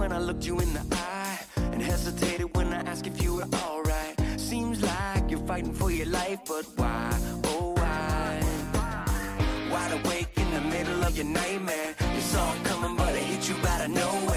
when I looked you in the eye, and hesitated when I asked if you were alright. Seems like you're fighting for your life, but why, oh why? Wide awake in the middle of your nightmare, it's all coming but it hit you out of nowhere.